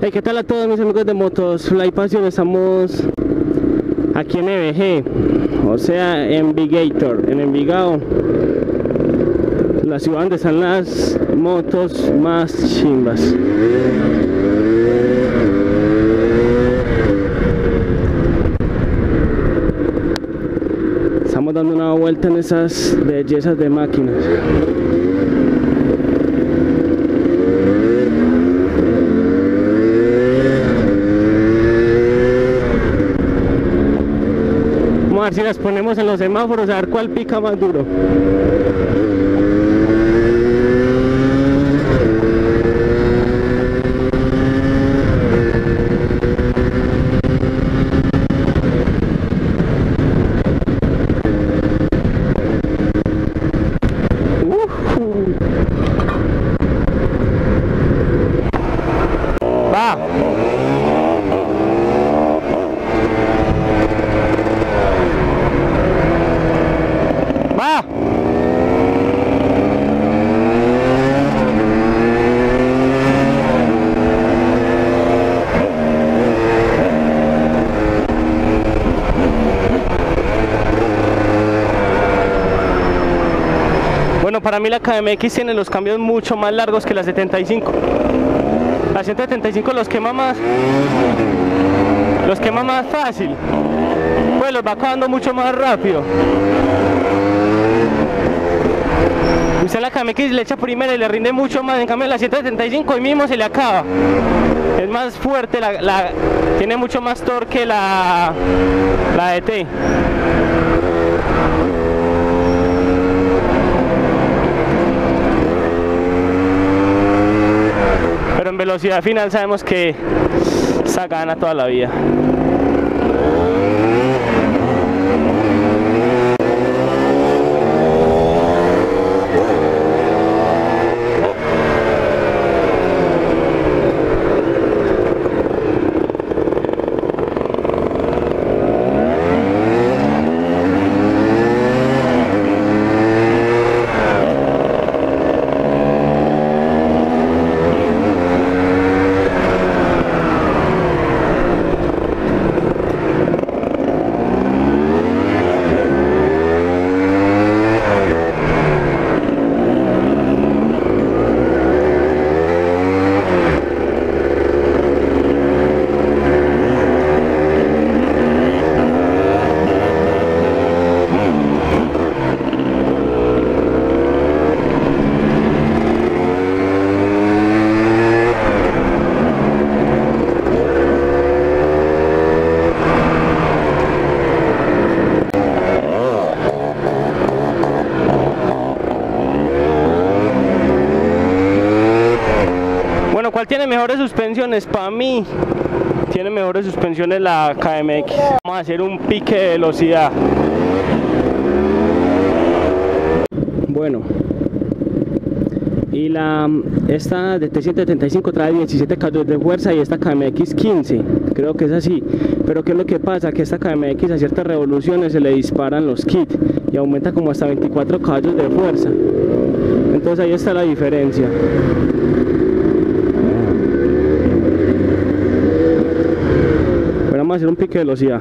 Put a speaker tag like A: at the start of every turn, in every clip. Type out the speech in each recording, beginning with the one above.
A: Hey, ¿qué tal a todos mis amigos de Motos Fly Passion? Estamos aquí en EBG, o sea, en Envigator, en Envigado, la ciudad donde están las motos más chimbas. Estamos dando una vuelta en esas bellezas de máquinas. Vamos a ver si las ponemos en los semáforos, a ver cuál pica más duro. Va. Va. Bueno, para mí la KMX tiene los cambios mucho más largos que la 75. La 175 los quema más fácil, pues los va acabando mucho más rápido. Usted la KMX le echa primero y le rinde mucho más, en cambio la 175 hoy mismo se le acaba. Es más fuerte, tiene mucho más torque la DT. Pero en velocidad final sabemos que esa gana toda la vida. ¿Cuál tiene mejores suspensiones? Para mí tiene mejores suspensiones la KMX. Vamos a hacer un pique de velocidad. Bueno, y esta de T175 trae 17 caballos de fuerza y esta KMX 15, creo que es así. Pero ¿qué es lo que pasa? Que esta KMX a ciertas revoluciones se le disparan los kits y aumenta como hasta 24 caballos de fuerza. Entonces ahí está la diferencia. Vamos a hacer un pique de velocidad.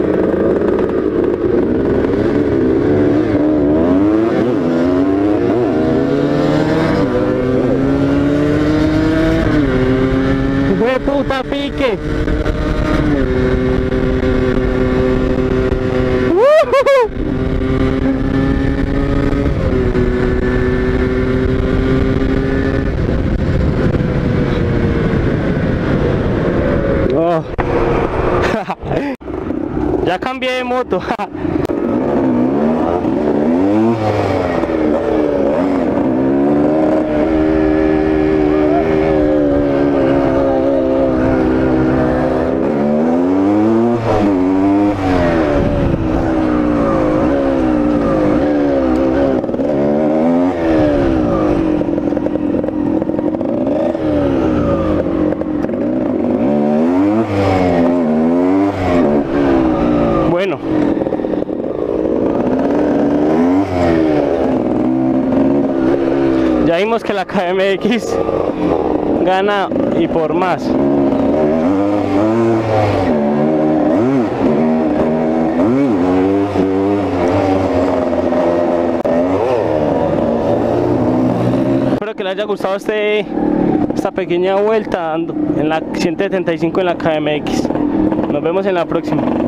A: ¡Fue puta pique! Oh. Ya cambié de moto. Bueno, ya vimos que la KMX gana y por más. Espero que les haya gustado esta pequeña vuelta en la 175 en la KMX. Nos vemos en la próxima.